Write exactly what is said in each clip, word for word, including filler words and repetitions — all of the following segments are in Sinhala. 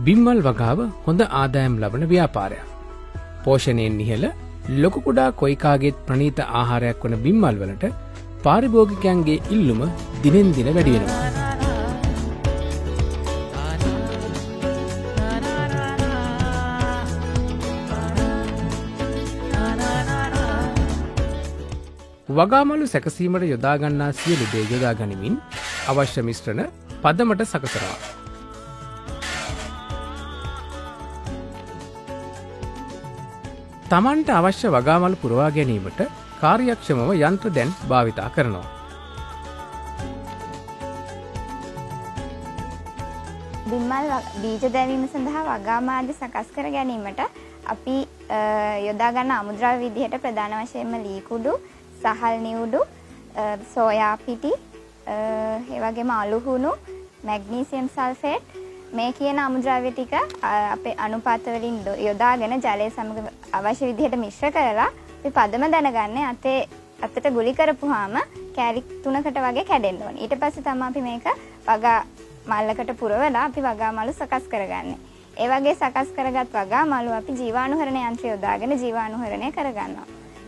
බිම්මල් වගාව හොඳ ආදායම් ලබන ව්‍යාපාරයක්. පෝෂණයෙන් ඉහළ ලොකු කුඩා කොයිකාගේත් ප්‍රණීත ආහාරයක් වන බිම්මල් වලට පාරිභෝගිකයන්ගේ ඉල්ලුම දිනෙන් දින වැඩි වෙනවා. වගාමලු සැකසීමට යොදා ගන්නා සියලු දේ යොදා ගනිමින් අවශ්‍ය මිශ්‍රණ පදමට සකසනවා. තමන්ට අවශ්‍ය වගාමලු පුරවා ගැනීමට කාර්යක්ෂමව යන්ත්‍ර දැන් භාවිතා කරනවා. බිම්මල් බීජ දැවීම සඳහා වගාමාර්ග සකස් කර ගැනීමට අපි යොදා ගන්න අමුද්‍රව්‍ය විදිහට ප්‍රධාන වශයෙන්ම ලී කුඩු, සහල් නිවුඩු, සෝයා පිටි, ඒ වගේම අලුහුණු, මැග්නීසියම් සල්ෆේට් මේ කියන අමුද්‍රව්‍ය ටික අපේ අනුපාත වලින් යොදාගෙන ජලය සමග අවශ්‍ය විදිහට මිශ්‍ර කරලා අපි පදම දැනගන්නේ අතේ අතට ගුලි කරපුවාම කෑලි තුනකට වගේ කැඩෙන්න ඕනේ. ඊට පස්සේ තමයි අපි මේක වගා මල්ලකට පුරවලා අපි වගාමලු සකස් කරගන්නේ. ඒ වගේ සකස් කරගත් වගාමලු අපි ජීවාණුහරණ යන්ත්‍රය යොදාගෙන ජීවාණුහරණය කරගන්නවා.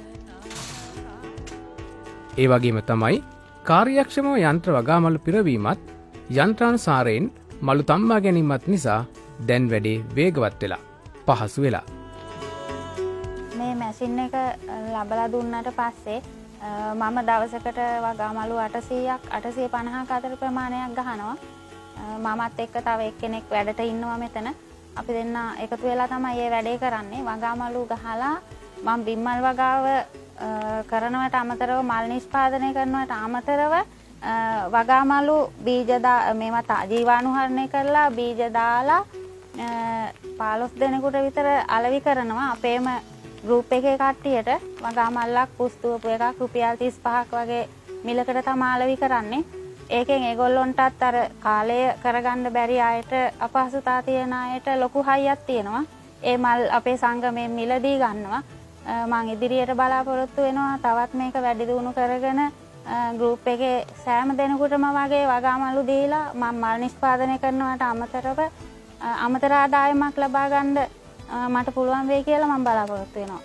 ඒ වගේම තමයි කාර්යක්ෂමව යන්ත්‍ර වගාමලු පිරවීමත් යන්ත්‍රානුසාරයෙන් මලු තම්බා ගැනීමත් නිසා දැන් වැඩේ වේගවත් වෙලා පහසු වෙලා. මේ මැෂින් එක ලබලා දුන්නාට පස්සේ මම දවසකට වගාමලු අටසීයක් අටසිය පනහක් අතර ප්‍රමාණයක් ගහනවා. මමත් එක්ක තව එක්කෙනෙක් වැඩට ඉන්නවා මෙතන. අපි දෙන්න එකතු වෙලා තමයි මේ වැඩේ කරන්නේ. වගාමලු ගහලා මම බිම්මල් වගාව කරනවට අමතරව මල් නිෂ්පාදනය කරනවට අමතරව වගාමලු බීජ මේවත් ජීවාණුහරණය කරලා බීජ දාලා පහළොස් දෙනෙකුට විතර අලෙවි කරනවා. අපේම ගෲප් එකේ කට්ටියට වගාමල්ලක් පුස්තුවපු එකක් රුපියල් තිස් පහක් වගේ මිලකට තමයි අලෙවි කරන්නේ. ඒකෙන් ඒගොල්ලොන්ටත් අර කාලය කරගන්න බැරි අයට අපහසුතාව තියෙන අයට ලොකු හයියක් තියෙනවා. ඒ මල් අපේ සංගමයෙන් මිලදී ගන්නවා. මම ඉදිරියට බලාපොරොත්තු වෙනවා තවත් මේක වැඩි දියුණු කරගෙන ගෲප් එකේ සෑම දෙනෙකුටම වගේ වගාමලු දීලා මම මල් නිෂ්පාදනය කරනවට අමතරව අමතර ආදායමක් ලබා ගන්න මට පුළුවන් වෙයි කියලා මම බලාපොරොත්තු වෙනවා.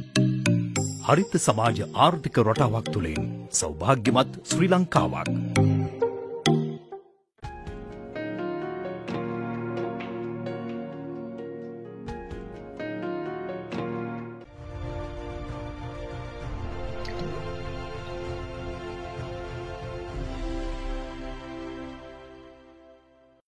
හරිත සමාජ ආර්ථික රටාවක් තුළින් සෞභාග්‍යමත් ශ්‍රී ලංකාවක්